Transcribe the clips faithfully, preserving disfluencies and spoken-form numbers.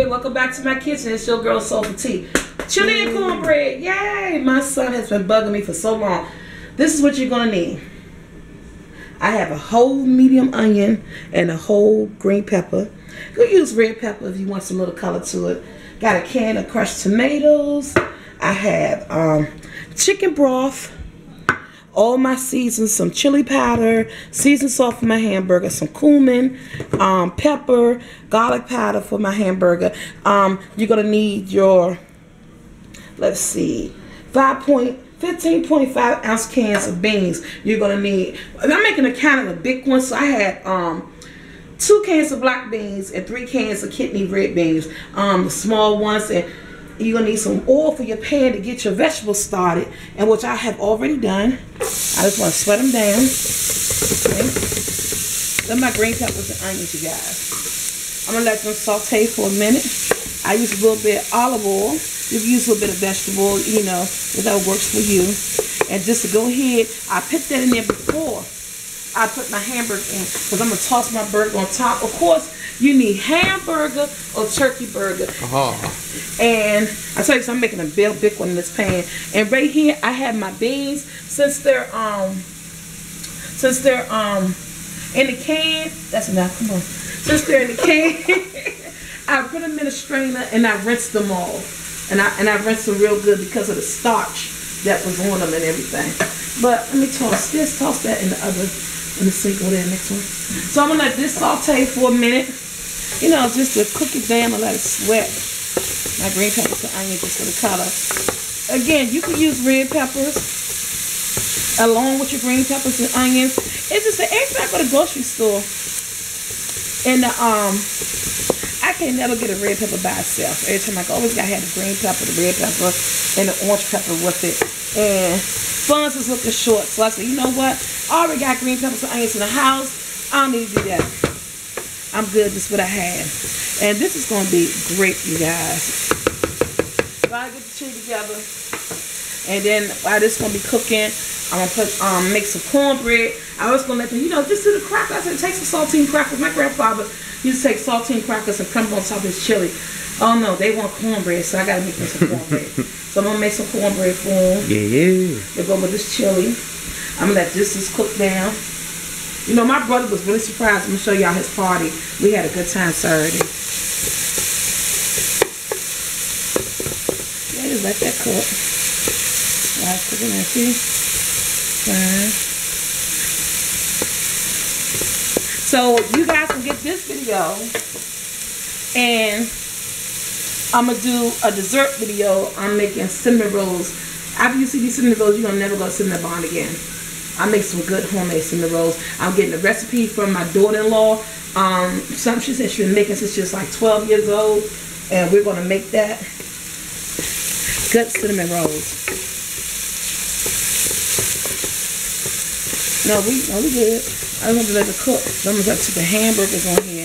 welcome back to my kitchen. It's your girl Soulful Tea. Chili and cornbread, yay! My son has been bugging me for so long. This is what you're gonna need. I have a whole medium onion and a whole green pepper. You can use red pepper if you want some little color to it. Got a can of crushed tomatoes. I have um, chicken broth. All my seasons, some chili powder, seasoned salt for my hamburger, some cumin, um, pepper, garlic powder for my hamburger. Um, you're gonna need your, let's see, five point fifteen point five ounce cans of beans. You're gonna need. I'm making a can of the big one, so I had um, two cans of black beans and three cans of kidney red beans. Um, the small ones, and you're gonna need some oil for your pan to get your vegetables started, and which I have already done. I just want to sweat them down. Okay. Then my green peppers and onions, you guys. I'm gonna let them saute for a minute. I use a little bit of olive oil. You can use a little bit of vegetable, you know, whatever works for you. And just to go ahead, I put that in there before I put my hamburger in, because I'm gonna toss my burger on top. Of course, you need hamburger or turkey burger. Uh-huh. And I tell you, so I'm making a big, big one in this pan. And right here, I have my beans. Since they're um, since they're um, in the can. That's enough. Come on. Since they're in the can, I put them in a strainer and I rinse them off. And I and I rinse them real good because of the starch that was on them and everything. But let me toss this. Toss that in the other. In the sink over there, next one. So I'm gonna let this saute for a minute. You know, just to cook it down and let it sweat. My green peppers and onions just for the color. Again, you can use red peppers along with your green peppers and onions. It's just that every time I go to the grocery store, and the, um, I can never get a red pepper by itself. Every time I go, always gotta have the green pepper, the red pepper, and the orange pepper with it. And funds is looking short, so I said, you know what? I already got green peppers and onions in the house. I don't need to do that. I'm good. This is what I have, and this is gonna be great, you guys. So I get the chili together, and then while this is gonna be cooking, I'm gonna put um make some cornbread. I was gonna let them, you know, just do the crackers. I said take some saltine crackers. My grandfather used to take saltine crackers and crumble on top of his chili. Oh no, they want cornbread, so I gotta make them some cornbread. So I'm gonna make some cornbread for them. Yeah, yeah. They go with this chili. I'm gonna let this just cook down. You know, my brother was really surprised. I'm gonna show y'all his party. We had a good time Saturday. Yeah, just let that cook. While it's cooking, there, see? Fine. So you guys can get this video, and I'm gonna do a dessert video. I'm making cinnamon rolls. After you see these cinnamon rolls, you're gonna never go to Cinnamon Barn again. I make some good homemade cinnamon rolls. I'm getting a recipe from my daughter-in-law. Um, something she said she's been making since she was like twelve years old, and we're gonna make that. Good cinnamon rolls. No, we no we good. I want to let it cook. So I'm gonna put the hamburgers on here.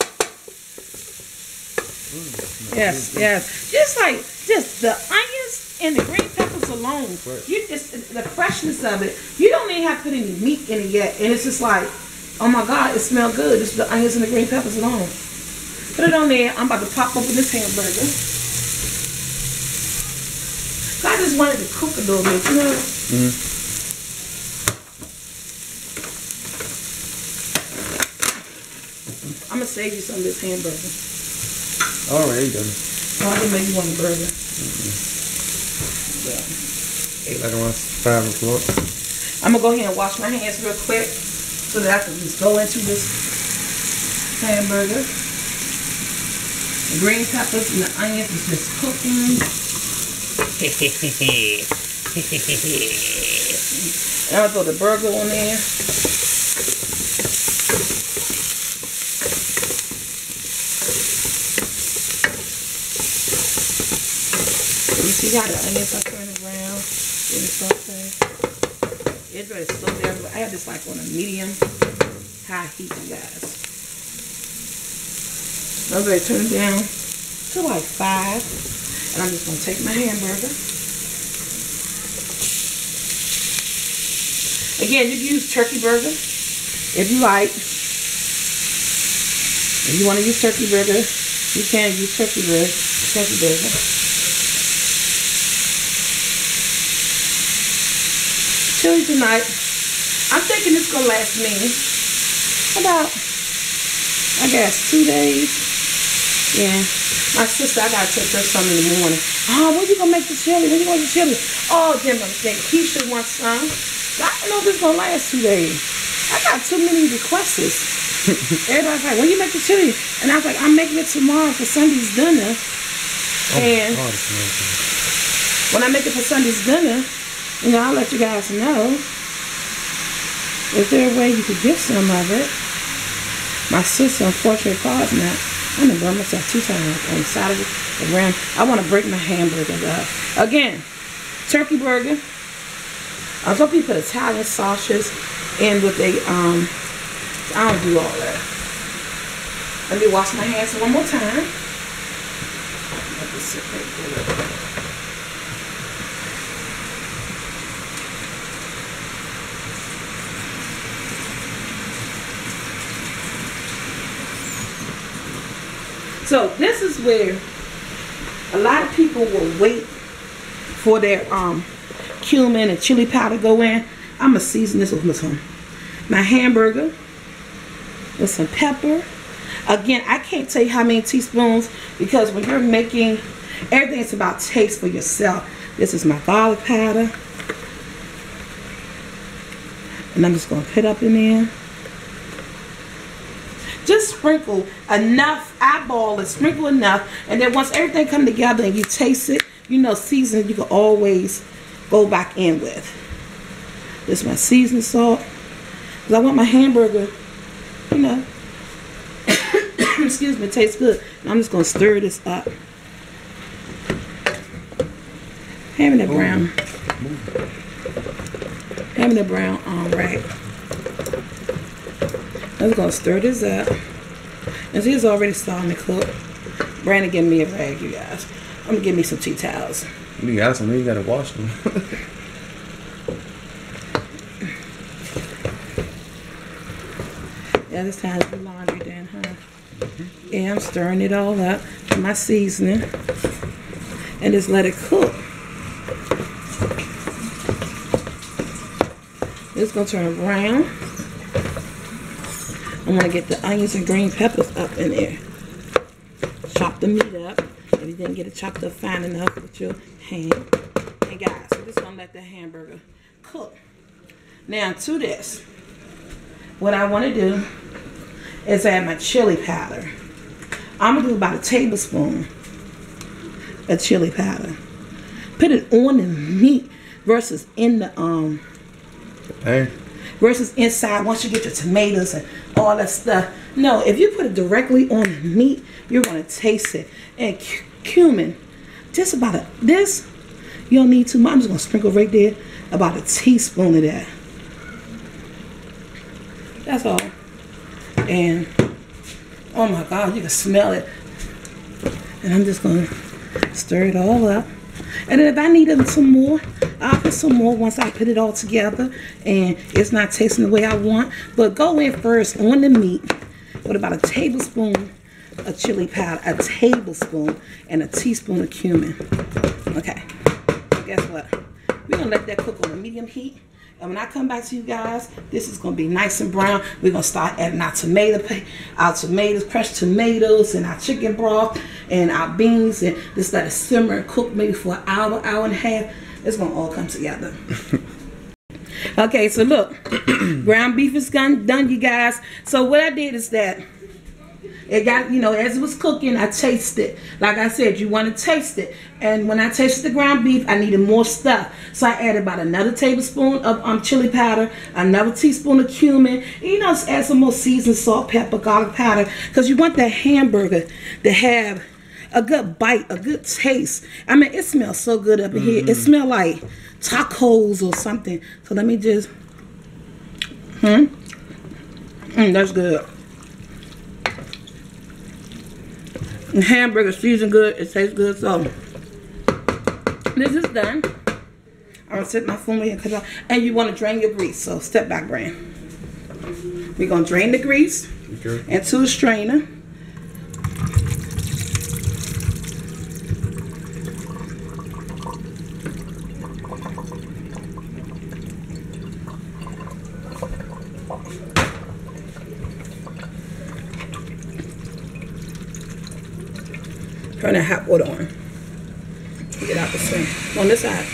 Yes, yes. Just like just the onions and the green peppers alone. You just the freshness of it. You don't even have to put any meat in it yet, and it's just like, oh my God, it smells good. Just the onions and the green peppers alone. Put it on there. I'm about to pop open this hamburger. So I just wanted to cook a little bit, you know. Mm-hmm. I'm gonna save you some of this hamburger. All right, done. Oh, I can make you one burger. Mm-hmm. Yeah. Eight like around five o'clock. I'm gonna go ahead and wash my hands real quick so that I can just go into this hamburger. The green peppers and the onions is just cooking. And I'll throw the burger on there. You see how the onions are turning around, getting sauteed. It's ready to slow down. I have this like on a medium high heat, you guys. I'm ready to turn it down to like five, and I'm just gonna take my hamburger. Again, you can use turkey burger if you like. If you want to use turkey burger, You can use turkey leg, turkey bacon. Chili tonight. I'm thinking it's gonna last me about, I guess, two days. Yeah. My sister, I gotta take her some in the morning. Oh, when you gonna make the chili? When you gonna make the chili? Oh, then, then Keisha wants some. I don't know if it's gonna last two days. I got too many requests. Everybody's like, when you make the chili? And I was like, I'm making it tomorrow for Sunday's dinner. Oh, and God, when I make it for Sunday's dinner, you know, I'll let you guys know. Is there a way you could get some of it? My sister, unfortunately, calls me. I'm gonna burn myself two times on the side of the rim. I want to break my hamburger up. Again, turkey burger. I was hoping you put Italian sausages in with a, um, I don't do all that. Let me wash my hands one more time. Let me sit right there. So this is where a lot of people will wait for their um, cumin and chili powder to go in. I'm going to season this with some my hamburger with some pepper. Again, I can't tell you how many teaspoons because when you're making, everything is about taste for yourself. This is my garlic powder. And I'm just going to put up in there. Just sprinkle enough, eyeball it, sprinkle enough, and then once everything comes together and you taste it, you know, season you can always go back in with. This is my seasoning salt, because I want my hamburger, you know, excuse me, it tastes good. And I'm just going to stir this up. Having it brown. Having it brown, all right. I'm just going to stir this up. And see, it's already starting to cook. Brandon gave me a rag, you guys. I'm going to give me some tea towels. You got some, you got to wash them. Yeah, this time to do laundry then, huh? Mm-hmm. Yeah, I'm stirring it all up with my seasoning. And just let it cook. It's going to turn brown. I'm going to get the onions and green peppers up in there. Chop the meat up. If you didn't get it chopped up fine enough with your hand. And guys, we're just going to let the hamburger cook. Now to this, what I want to do is add my chili powder. I'm going to do about a tablespoon of chili powder. Put it on the meat versus in the, um, hey. versus inside once you get your tomatoes and all that stuff. No, if you put it directly on the meat, you're going to taste it. And cumin, just about a, this, you don't need too much. I'm just going to sprinkle right there about a teaspoon of that. That's all. And, oh my God, you can smell it. And I'm just going to stir it all up. And then if I need some more, I'll put some more once I put it all together and it's not tasting the way I want. But go in first on the meat with about a tablespoon of chili powder, a tablespoon, and a teaspoon of cumin. Okay, guess what? We're going to let that cook on a medium heat. And when I come back to you guys, this is going to be nice and brown. We're going to start adding our tomato, our tomatoes, crushed tomatoes, and our chicken broth, and our beans, and just let it simmer and cook maybe for an hour, hour and a half. It's going to all come together. Okay, so look, ground beef is done, done, you guys. So what I did is that it got, you know, as it was cooking, I tasted. Like I said, you want to taste it. And when I tasted the ground beef, I needed more stuff. So I added about another tablespoon of um, chili powder, another teaspoon of cumin. And, you know, just add some more seasoned salt, pepper, garlic powder. Because you want that hamburger to have a good bite, a good taste. I mean, it smells so good up in mm-hmm. here. It smells like tacos or something. So let me just, hmm? Mm, that's good. And hamburger seasoned good, it tastes good. So this is done. I'm gonna set my phone here and cut it off. And you want to drain your grease. So step back, Brand. We're gonna drain the grease okay. into a strainer. Turn that hot water on. Get out the sink. On this side.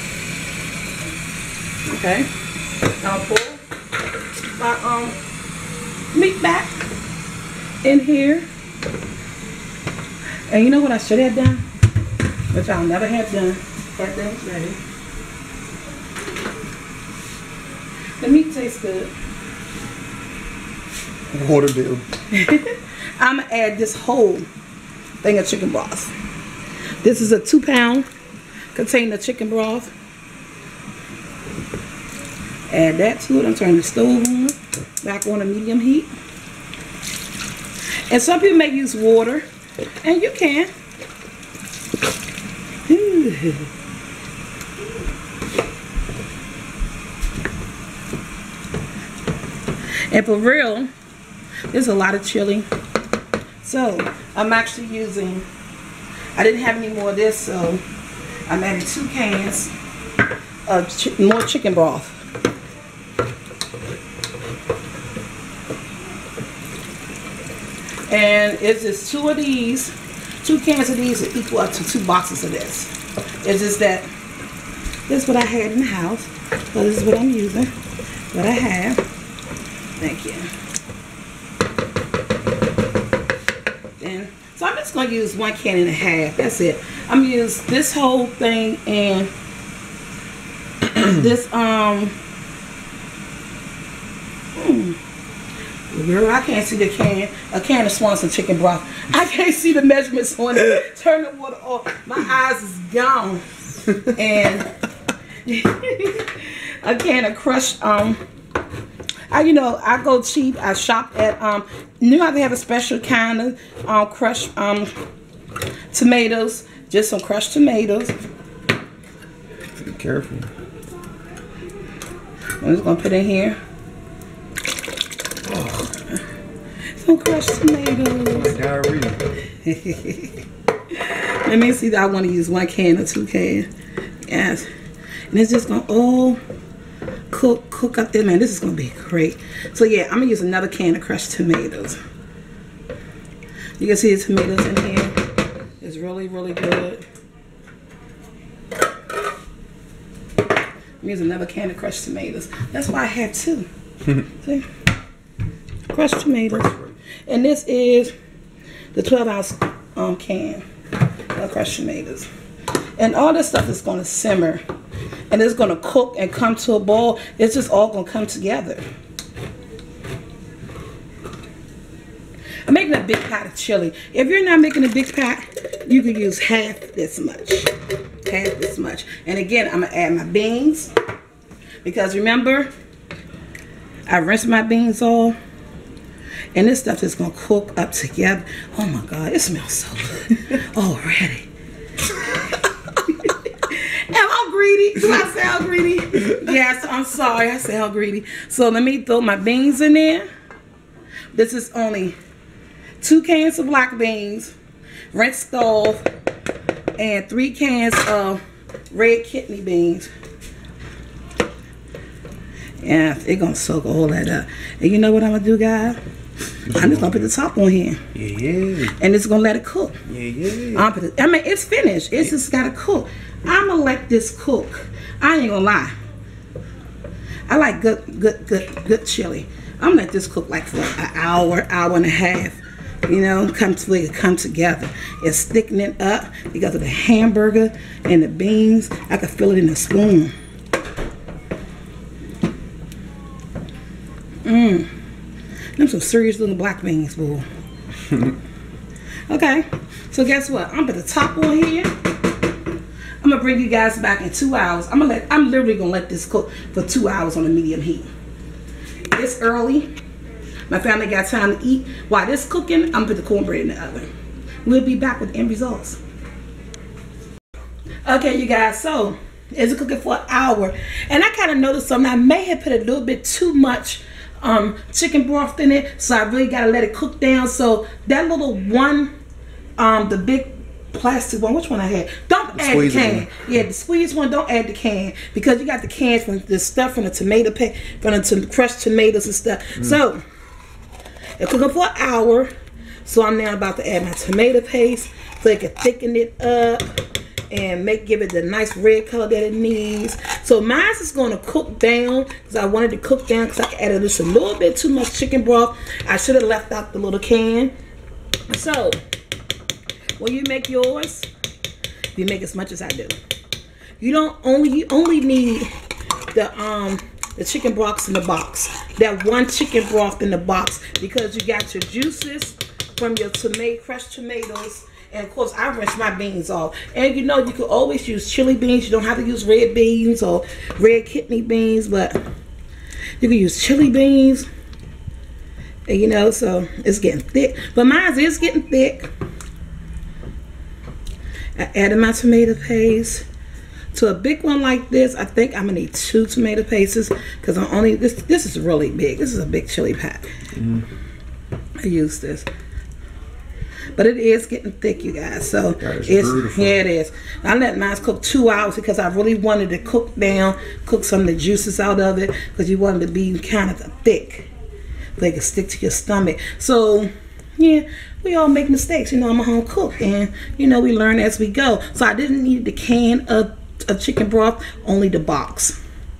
Okay. I'll pour my um meat back in here. And you know what I should have done? Which I'll never have done. That thing's ready. The meat tastes good. Water bill. I'm gonna add this whole thing of chicken broth. This is a two pound container of chicken broth. Add that to it. I'm turning the stove on, back on a medium heat. And some people may use water, and you can. Ooh. And for real, there's a lot of chili. So I'm actually using, I didn't have any more of this, so I'm adding two cans of chi more chicken broth. And it's just two of these, two cans of these will equal up to two boxes of this. It's just that this is what I had in the house. So this is what I'm using, what I have. Thank you. And so I'm just going to use one can and a half. That's it. I'm going to use this whole thing and this, um, hmm. Girl, I can't see the can. A can of Swanson chicken broth. I can't see the measurements on it. Turn the water off. My eyes is gone. And a can of crushed, um, I, you know, I go cheap. I shop at, um, you know how they have a special kind of um, crushed um, tomatoes. Just some crushed tomatoes. Be careful. I'm just going to put in here. Some crushed tomatoes. Diarrhea. Let me see. I want to use one can or two cans. Yes. And it's just going to all cook cook up there. Man, this is going to be great. So yeah, I'm going to use another can of crushed tomatoes. You can see the tomatoes in here. It's really, really good. I'm using another can of crushed tomatoes. That's why I have two. See? Crushed tomatoes. And this is the twelve ounce um, can of crushed tomatoes. And all this stuff is going to simmer. And it's going to cook and come to a boil. It's just all going to come together. I'm making a big pot of chili. If you're not making a big pot, you can use half this much. Half this much. And again, I'm going to add my beans. Because remember, I rinsed my beans off. And this stuff is going to cook up together. Oh my God, it smells so good already. Am I greedy? Do I sound greedy? Yes, I'm sorry. I sound greedy. So let me throw my beans in there. This is only two cans of black beans, rinsed off, and three cans of red kidney beans. Yeah, it's going to soak all that up. And you know what I'm going to do, guys? I'm just gonna put the top on here. Yeah, yeah. And it's gonna let it cook. Yeah, yeah. I'm put it, I mean, it's finished. It's just gotta cook. I'm gonna let this cook. I ain't gonna lie. I like good, good, good, good chili. I'm gonna let this cook like for an hour, hour and a half. You know, come to it, come together. It's thickening up because of the hamburger and the beans. I can feel it in the spoon. Mmm. Them some serious little black beans, boo. Okay, so guess what? I'm at the top on here. I'm gonna bring you guys back in two hours. I'm gonna let. I'm literally gonna let this cook for two hours on a medium heat. It's early. My family got time to eat. While this cooking, I'm gonna put the cornbread in the oven. We'll be back with end results. Okay, you guys. So it's cooking for an hour, and I kind of noticed something. I may have put a little bit too much um chicken broth in it, so I really gotta let it cook down. So that little one, um the big plastic one, which one I had, don't add the can. One. Yeah, the squeeze one, don't add the can, because you got the cans from the stuff from the tomato pack, from the crushed tomatoes and stuff. Mm. So it cook up for an hour. So I'm now about to add my tomato paste so it can thicken it up and make give it the nice red color that it needs. So mine is going to cook down because I wanted to cook down because I added just a little bit too much chicken broth. I should have left out the little can. So when you make yours, you make as much as I do. You don't only you only need the um the chicken broths in the box. That one chicken broth in the box because you got your juices from your tomato crushed tomatoes. And of course, I rinse my beans off. And you know, you can always use chili beans. You don't have to use red beans or red kidney beans, but you can use chili beans. And you know, so it's getting thick. But mine is getting thick. I added my tomato paste. To a big one like this, I think I'm gonna need two tomato pastes because I'm only this. This is really big. This is a big chili pack. Mm. I use this. But it is getting thick, you guys. So it's beautiful. Yeah, it is. I let mine cook two hours because I really wanted to cook down, cook some of the juices out of it because you wanted to be kind of thick, so it can stick to your stomach. So yeah, we all make mistakes. You know, I'm a home cook, and you know we learn as we go. So I didn't need the can of, of chicken broth, only the box.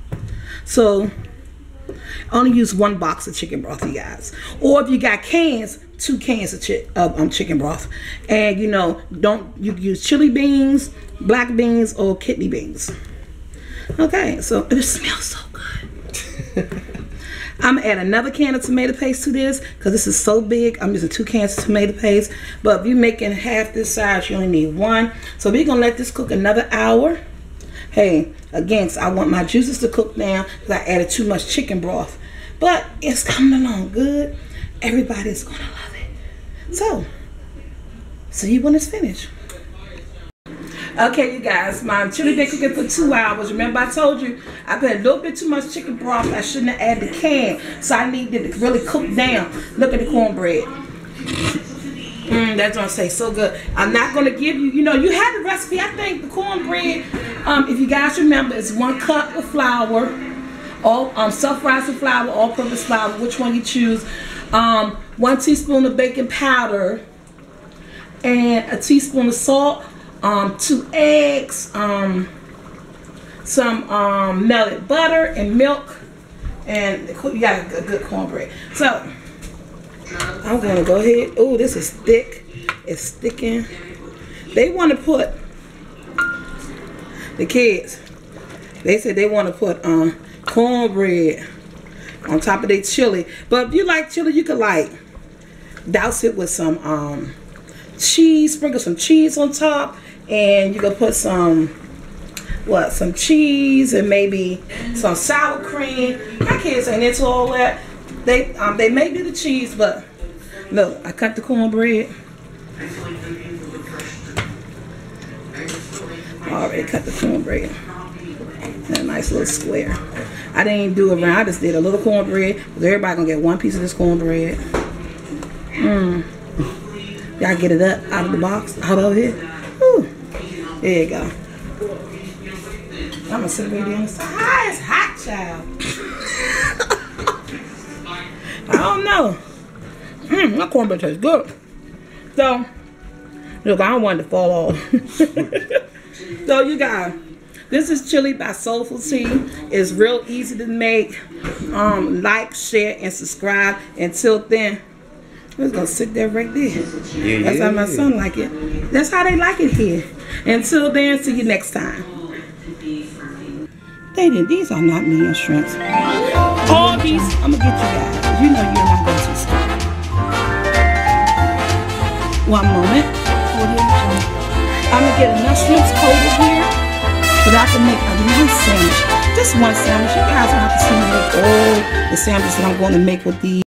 So I only use one box of chicken broth, you guys. Or if you got cans, two cans of, chi of um, chicken broth. And you know, don't you use chili beans, black beans, or kidney beans. Okay, so it smells so good. I'm gonna add another can of tomato paste to this because this is so big. I'm using two cans of tomato paste. But if you're making half this size, you only need one. So we're gonna let this cook another hour. Hey, again, so I want my juices to cook down because I added too much chicken broth. But it's coming along good. Everybody's gonna love it. So, see you when it's finished. Okay, you guys, my chili been cooking for two hours. Remember I told you I put a little bit too much chicken broth. I shouldn't have added the can. So I needed it to really cook down. Look at the cornbread. Mm, that's gonna say so good. I'm not gonna give you, you know, you have the recipe. I think the cornbread, um, if you guys remember, it's one cup of flour, all um, self-rising flour, all-purpose flour, which one you choose. Um, one teaspoon of baking powder, and a teaspoon of salt, um, two eggs, um, some um, melted butter and milk, and you got a, a good cornbread. So I'm gonna go ahead. Oh, this is thick. It's sticking. They want to put, the kids, they said they want to put um cornbread on top of their chili. But if you like chili, you could like douse it with some um cheese, sprinkle some cheese on top, and you can put some what some cheese and maybe some sour cream. My kids ain't into all that. They um they may do the cheese, but look, I cut the cornbread. I already cut the cornbread. A nice little square. I didn't do it around. I just did a little cornbread. Everybody gonna get one piece of this cornbread. Mmm. Y'all get it up out of the box, out of it. Whew. There you go. I'm gonna sit right there on the side. Ah, it's hot, child. I don't know. Mmm, my cornbread tastes good. So, look, I don't want it to fall off. So, you guys, this is chili by Soulful Tea. It's real easy to make. Um, like, share, and subscribe. Until then, I'm just gonna sit there right there. Yeah, That's yeah, how my yeah. son like it. That's how they like it here. Until then, see you next time. They did. These are not medium shrimps. All these, I'm gonna get you guys. You know you're not going to stop. One moment. I'm gonna get enough shrimps coated here so that I can make a little sandwich. Just one sandwich. You guys don't have to see me make all the sandwiches that I'm going to make with these.